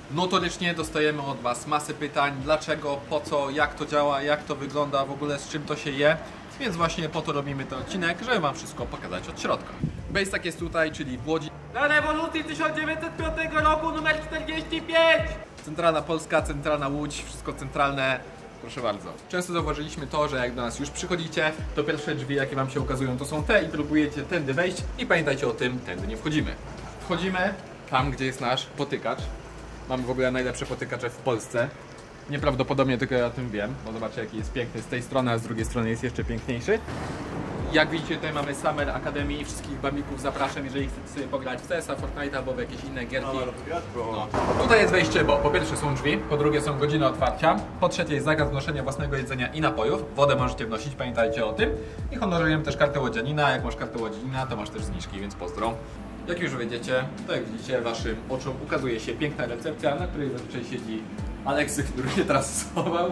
Notorycznie dostajemy od Was masę pytań, dlaczego, po co, jak to działa, jak to wygląda, w ogóle z czym to się je. Więc właśnie po to robimy ten odcinek, żeby Wam wszystko pokazać od środka. Base jest tutaj, czyli w Łodzi. Na rewolucji 1905 roku numer 45! Centralna Polska, centralna Łódź, wszystko centralne. Proszę bardzo. Często zauważyliśmy to, że jak do nas już przychodzicie, to pierwsze drzwi, jakie Wam się ukazują, to są te i próbujecie tędy wejść i pamiętajcie o tym, tędy nie wchodzimy. Wchodzimy tam, gdzie jest nasz potykacz. Mamy w ogóle najlepsze potykacze w Polsce. Nieprawdopodobnie, tylko ja o tym wiem, bo zobaczcie, jaki jest piękny z tej strony, a z drugiej strony jest jeszcze piękniejszy. Jak widzicie, tutaj mamy Summer Academy i wszystkich bambików zapraszam, jeżeli chcecie sobie pograć w CS-a, Fortnite albo w jakieś inne gierki. No. Tutaj jest wejście, bo po pierwsze są drzwi, po drugie są godziny otwarcia, po trzecie jest zakaz wnoszenia własnego jedzenia i napojów. Wodę możecie wnosić, pamiętajcie o tym. I honorujemy też kartę łodzianina, jak masz kartę łodzianina, to masz też zniżki, więc pozdro. Jak już wyjdziecie, to jak widzicie, waszym oczom ukazuje się piękna recepcja, na której zazwyczaj siedzi Aleksy, który się teraz schował.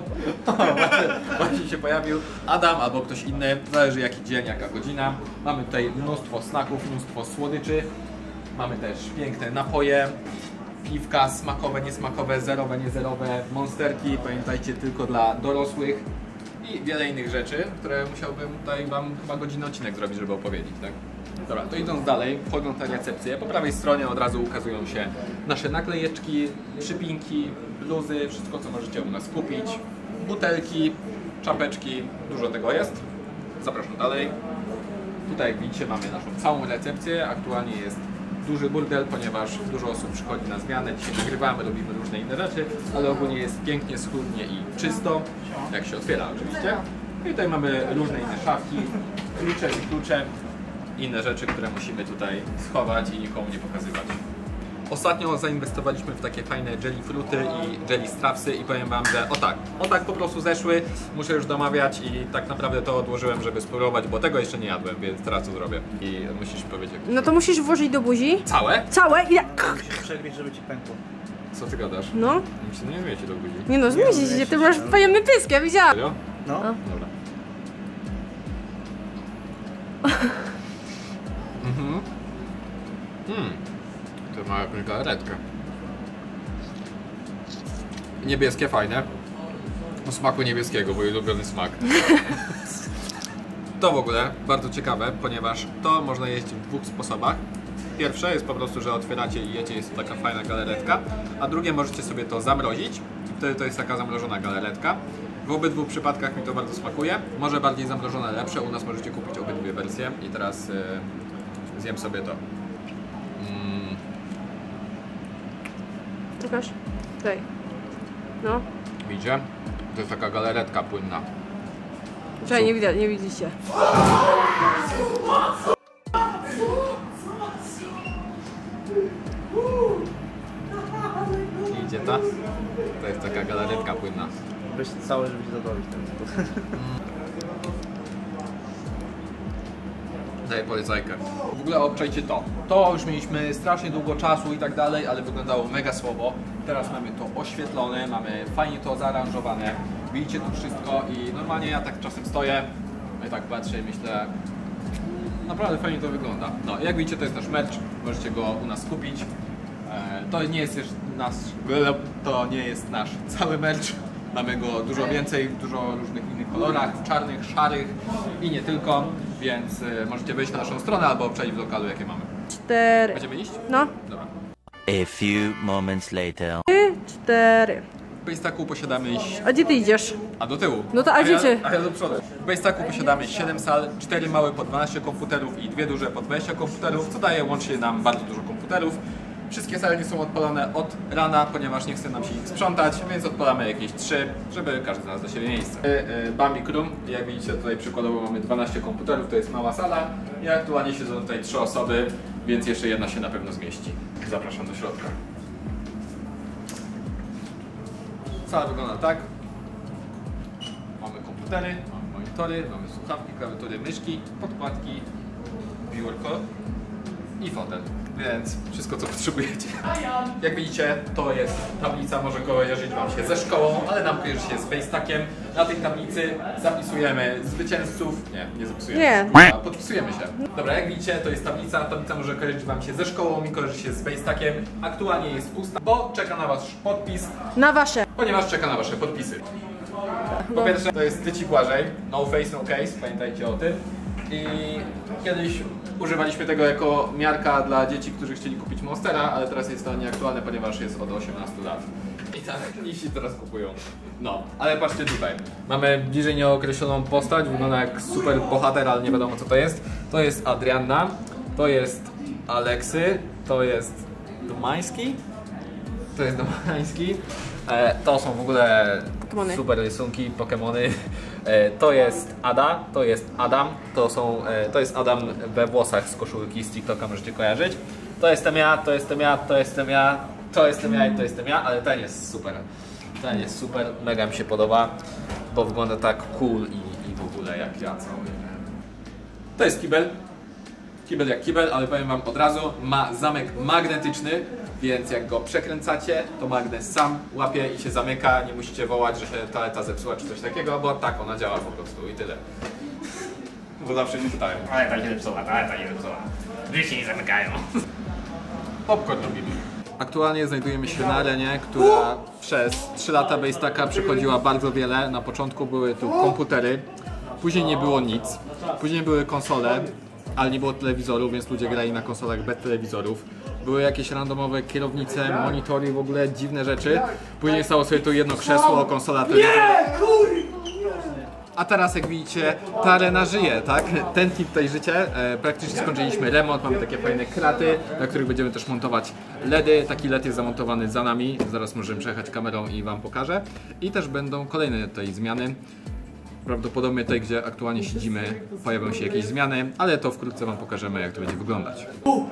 Właśnie się pojawił. Adam albo ktoś inny, zależy jaki dzień, jaka godzina. Mamy tutaj mnóstwo snaków, mnóstwo słodyczy. Mamy też piękne napoje, piwka smakowe, niesmakowe, zerowe, niezerowe, monsterki, pamiętajcie, tylko dla dorosłych i wiele innych rzeczy, które musiałbym tutaj Wam chyba godzinny odcinek zrobić, żeby opowiedzieć, tak? Dobra, to idąc dalej, wchodząc na recepcję, po prawej stronie od razu ukazują się nasze naklejeczki, przypinki, bluzy, wszystko co możecie u nas kupić, butelki, czapeczki, dużo tego jest. Zapraszam dalej. Tutaj jak widzicie mamy naszą całą recepcję, aktualnie jest duży burdel, ponieważ dużo osób przychodzi na zmianę, dzisiaj nagrywamy, robimy różne inne rzeczy, ale ogólnie jest pięknie, schludnie i czysto, jak się otwiera oczywiście. I tutaj mamy różne inne szafki, klucze, inne rzeczy, które musimy tutaj schować i nikomu nie pokazywać. Ostatnio zainwestowaliśmy w takie fajne jelly fruity i jelly strapsy i powiem Wam, że o tak po prostu zeszły, muszę już domawiać i tak naprawdę to odłożyłem, żeby spróbować, bo tego jeszcze nie jadłem, więc teraz co zrobię i musisz powiedzieć. No to musisz włożyć do buzi. Całe? Całe i Musisz przegryźć, żeby ci pękło. Co ty gadasz? No. Myślę, nie zmiecie do buzi. Nie no, zmieści się, ty masz pojemny pysk, ja widziałam. Serio? No. Dobra. To ma jakąś galaretkę. Niebieskie, fajne. O smaku niebieskiego, mój ulubiony smak. To w ogóle bardzo ciekawe, ponieważ to można jeść w dwóch sposobach. Pierwsze jest po prostu, że otwieracie i jecie, jest to taka fajna galaretka, a drugie możecie sobie to zamrozić i wtedy to jest taka zamrożona galaretka. W obydwu przypadkach mi to bardzo smakuje. Może bardziej zamrożone lepsze, u nas możecie kupić obydwie wersje i teraz zjem sobie to. Pokaż. Tutaj. No. Widzicie? To jest taka galaretka płynna. Czekaj, nie widać, nie widzicie. Idzie ta? To jest taka galaretka płynna. Weź całe, żeby się zadowolić ten Daję polecajkę. W ogóle obczajcie to. To już mieliśmy strasznie długo czasu i tak dalej, ale wyglądało mega słabo. Teraz mamy to oświetlone, mamy fajnie to zaaranżowane. Widzicie to wszystko i normalnie ja tak czasem stoję i tak patrzę i myślę, naprawdę fajnie to wygląda. No jak widzicie, to jest nasz merch, możecie go u nas kupić. To nie jest nasz cały merch. Mamy go dużo więcej, w dużo różnych innych kolorach, w czarnych, szarych i nie tylko, więc możecie wejść na naszą stronę albo obczaić w lokalu, jakie mamy. 4. Będziemy iść? No. Dobra. A few moments later. 4. W Bejstaku posiadamy... A gdzie ty idziesz? A do tyłu. No to a gdzie ty? A ja do przodu. W Bejstaku posiadamy 7 sal, 4 małe po 12 komputerów i 2 duże po 20 komputerów, co daje łącznie nam bardzo dużo komputerów. Wszystkie sale nie są odpalone od rana, ponieważ nie chce nam się ich sprzątać, więc odpalamy jakieś 3, żeby każdy znalazł dla siebie miejsce. Bambik Room, jak widzicie tutaj przykładowo mamy 12 komputerów, to jest mała sala i aktualnie siedzą tutaj 3 osoby, więc jeszcze jedna się na pewno zmieści. Zapraszam do środka. Sala wygląda tak. Mamy komputery, mamy monitory, mamy słuchawki, klawiatury, myszki, podkładki, biurko i fotel. więc wszystko co potrzebujecie. Jak widzicie, to jest tablica, może kojarzyć wam się ze szkołą, ale nam kojarzy się z Basetakiem. Na tej tablicy zapisujemy zwycięzców, nie zapisujemy, Nie. podpisujemy się. Dobra, jak widzicie, to jest tablica może kojarzyć wam się ze szkołą i kojarzy się z Basetakiem. Aktualnie jest pusta, bo czeka na wasz podpis, Na wasze. ponieważ czeka na wasze podpisy. Po pierwsze, to jest tyci Błażej, no face, no case, pamiętajcie o tym. I kiedyś używaliśmy tego jako miarka dla dzieci, którzy chcieli kupić Monstera, ale teraz jest to nieaktualne, ponieważ jest od 18 lat. I tak, jeśli teraz kupują. No, ale patrzcie tutaj. Mamy bliżej nieokreśloną postać, wygląda jak super bohater, ale nie wiadomo co to jest. To jest Adrianna, to jest Aleksy, to jest Domański. To jest Domański. To są w ogóle Pokemony. super rysunki, Pokemony. To jest Ada, to jest Adam, to jest Adam we włosach z koszulki z TikToka, możecie kojarzyć. To jestem ja, to jestem ja, to jestem ja, to jestem ja i to jestem ja, ale ten jest super. Ten jest super, mega mi się podoba, bo wygląda tak cool i w ogóle jak ja cały. To jest kibel. Kibel jak kibel, ale powiem wam od razu, ma zamek magnetyczny, więc jak go przekręcacie, to magnes sam łapie i się zamyka, nie musicie wołać, że się toaleta zepsuła czy coś takiego, bo tak ona działa po prostu i tyle. Bo zawsze się pytają. Ale ta się zepsuła, ale ta nie zepsuła. Drzwi się nie zamykają. Popcorn robimy. Aktualnie znajdujemy się na arenie, która przez 3 lata Basetaka przechodziła bardzo wiele. Na początku były tu komputery, później nie było nic, później były konsole, ale nie było telewizorów, więc ludzie grali na konsolach bez telewizorów. Były jakieś randomowe kierownice, monitory, w ogóle dziwne rzeczy. Później stało sobie tu jedno krzesło, konsola, telewizor. A teraz jak widzicie, ta arena żyje, tak? Tętni tutaj życie. Praktycznie skończyliśmy remont, mamy takie fajne kraty, na których będziemy też montować LEDy. Taki LED jest zamontowany za nami, zaraz możemy przejechać kamerą i wam pokażę. I też będą kolejne tutaj zmiany. Prawdopodobnie tutaj, gdzie aktualnie siedzimy, pojawią się jakieś zmiany, ale to wkrótce wam pokażemy, jak to będzie wyglądać.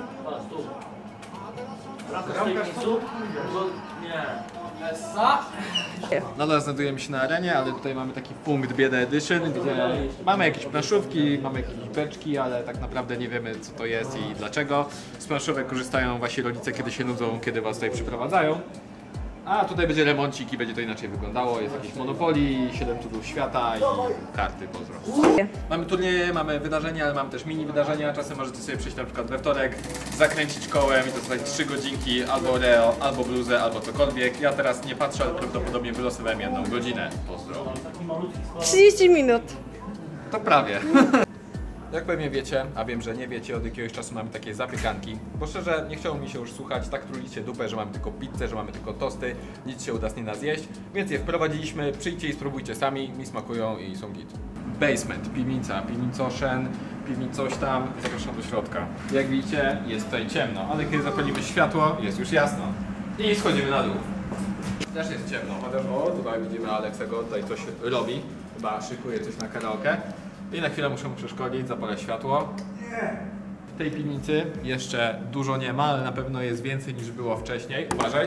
Nadal znajdujemy się na arenie, ale tutaj mamy taki punkt Bieda Edition, gdzie mamy jakieś planszówki, mamy jakieś beczki, ale tak naprawdę nie wiemy co to jest i dlaczego. Z planszówek korzystają wasi rodzice, kiedy się nudzą, kiedy was tutaj przyprowadzają. A tutaj będzie remoncik i będzie to inaczej wyglądało. Jest jakieś Monopoly, 7 cudów świata i karty, pozdro. Mamy turnieje, mamy wydarzenia, ale mamy też mini wydarzenia. Czasem możecie sobie przyjść na przykład we wtorek, zakręcić kołem i dostać 3 godzinki, albo Oreo, albo bluzę, albo cokolwiek. Ja teraz nie patrzę, ale prawdopodobnie wylosowałem 1 godzinę. Pozdro. 30 minut. To prawie. Jak pewnie wiecie, a wiem, że nie wiecie, od jakiegoś czasu mamy takie zapiekanki, bo szczerze nie chciało mi się już słuchać, tak truliście dupę, że mamy tylko pizzę, że mamy tylko tosty, nic się uda z nie zjeść, więc je wprowadziliśmy, przyjdźcie i spróbujcie sami, mi smakują i są git. Basement, piwnica, piwnicoszen, piwnicoś tam, zapraszam do środka. Jak widzicie, jest tutaj ciemno, ale kiedy zapalimy światło, jest już jasno. I schodzimy na dół. Też jest ciemno, chociaż o, tutaj widzimy Aleksego, tutaj coś robi, chyba szykuje coś na karaoke. I na chwilę muszę mu przeszkodzić, zapalę światło. W tej piwnicy jeszcze dużo nie ma, ale na pewno jest więcej niż było wcześniej. Uważaj.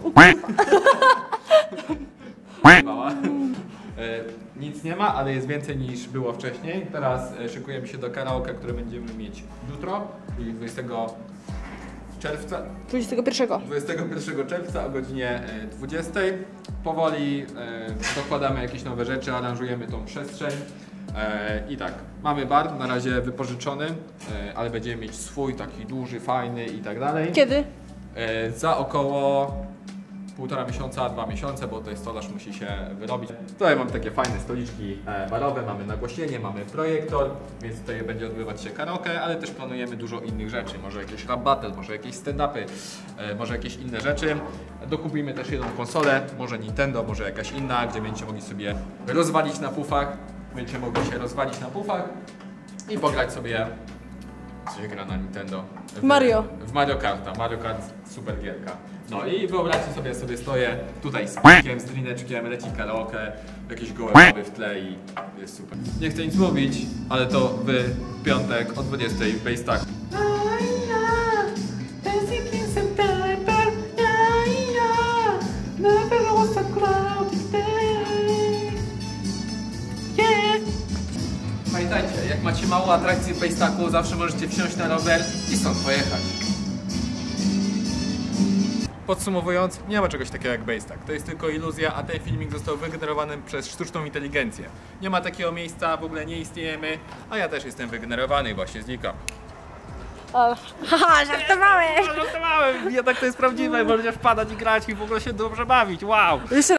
Nic nie ma, ale jest więcej niż było wcześniej. Teraz szykujemy się do karaoke, które będziemy mieć jutro, czyli 20 czerwca. 21 czerwca o godzinie 20. Powoli dokładamy jakieś nowe rzeczy, aranżujemy tą przestrzeń. I tak, mamy bar na razie wypożyczony, ale będziemy mieć swój, taki duży, fajny i tak dalej. Kiedy? Za około 1,5 miesiąca, 2 miesiące, bo tutaj stolarz musi się wyrobić. Tutaj mamy takie fajne stoliczki barowe, mamy nagłośnienie, mamy projektor, więc tutaj będzie odbywać się karaoke, ale też planujemy dużo innych rzeczy, może jakieś rap battle, może jakieś stand-upy, może jakieś inne rzeczy. Dokupimy też jedną konsolę, może Nintendo, może jakaś inna, gdzie będziecie mogli sobie rozwalić na pufach. Będziecie mogli się rozwalić na pufach i pograć sobie, co się gra na Nintendo. Mario. W Mario Karta. Mario Kart, super gierka. No i wyobraźcie sobie stoję tutaj z pikiem, z drineczkiem, leci karaoke, jakieś gołe baby w tle i jest super. Nie chcę nic mówić, ale to wy w piątek o 20 Basetaku. Pamiętajcie, jak macie małą atrakcję w Basetaku, zawsze możecie wsiąść na rower i stąd pojechać. Podsumowując, nie ma czegoś takiego jak Basetack. To jest tylko iluzja, a ten filmik został wygenerowany przez sztuczną inteligencję. Nie ma takiego miejsca, w ogóle nie istniejemy, a ja też jestem wygenerowany i właśnie znikam. Haha, żartowałem. Żartowałem, jednak to jest prawdziwe, możecie wpadać i grać i w ogóle się dobrze bawić, wow! Jeszcze